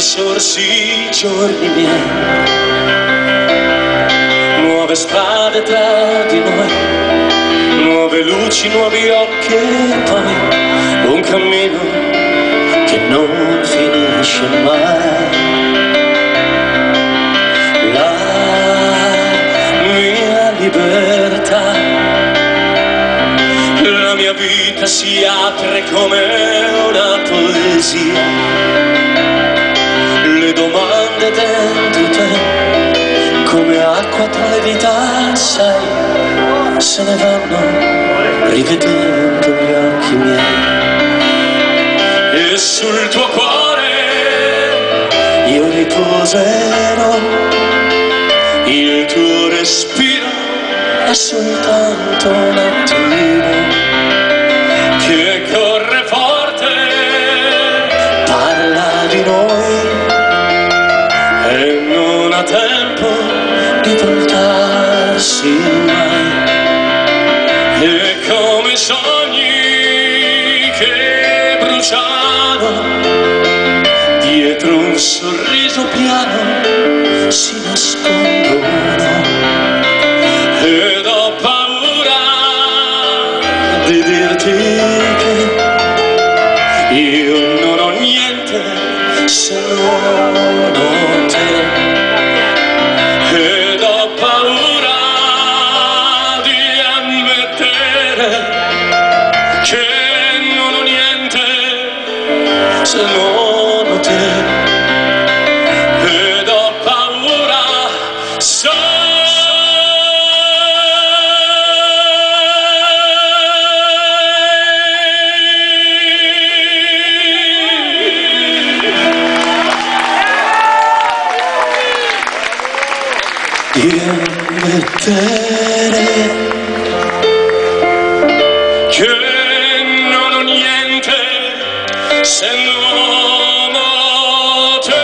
risorsi i giorni miei, nuove strade tra di noi, nuove luci, nuovi occhi e poi un cammino che non finisce mai. La mia libertà, la mia vita si apre come una poesia, le domande dentro te come acqua tra le dita, sai, se ne vanno rivedendo gli occhi miei. E sul tuo cuore io riposerò, il tuo respiro è soltanto un attimo che corre forte, parla di noi e non ha tempo di voltarsi mai. E come sogni che bruciano dietro un sorriso piano si nascondono, ed ho paura di dirti che io non ho niente se non ho te, ed ho paura di ammettere che non ho niente se non ho te. Di ammettere che non ho niente se non ho te.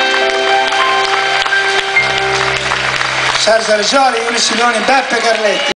Sergio Reggioli, Iuri Siloni, Beppe Carletti.